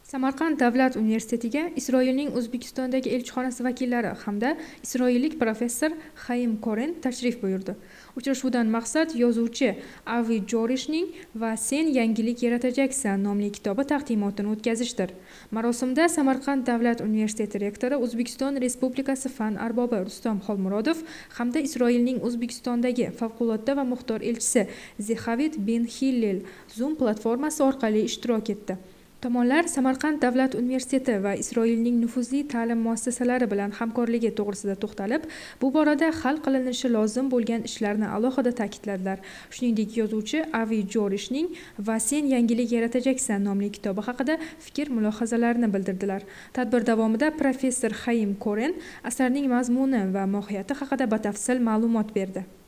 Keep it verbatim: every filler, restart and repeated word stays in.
Samarqand davlat universitetiga Isroilning O'zbekistondagi elchixonasi vakillari hamda isroillik professor Xayim Koren tashrif buyurdi. Uchrashuvdan maqsad yozuvchi Avi Jorishning va Sen yangilik yaratajaksan nomli kitobi taqdimotini o'tkazishdir. Marosimda Samarqand davlat universiteti rektori, O'zbekiston Respublikasi fan arbobi Rustam Xolmurodov hamda Isroilning O'zbekistondagi favqulodda va muxtor elchisi Zehavit bin Hillel Zoom platformasi orqali ishtirok etdi. Tomonlar Samarqand davlat universiteti va Isroilning nufuzli ta'lim muassasalari bilan hamkorligi to'g'risida to'xtalib, bu borada hal qilinishi lozim bo'lgan ishlarni alohida ta'kidladilar. Shuningdek, yozuvchi Avi Jorishning va Sen yangilik yaratajaksan nomli kitobi haqida fikr-mulohazalarini bildirdilar. Tadbir davomida professor Xayim Koren asarning mazmuni va mohiyati haqida batafsil ma'lumot berdi.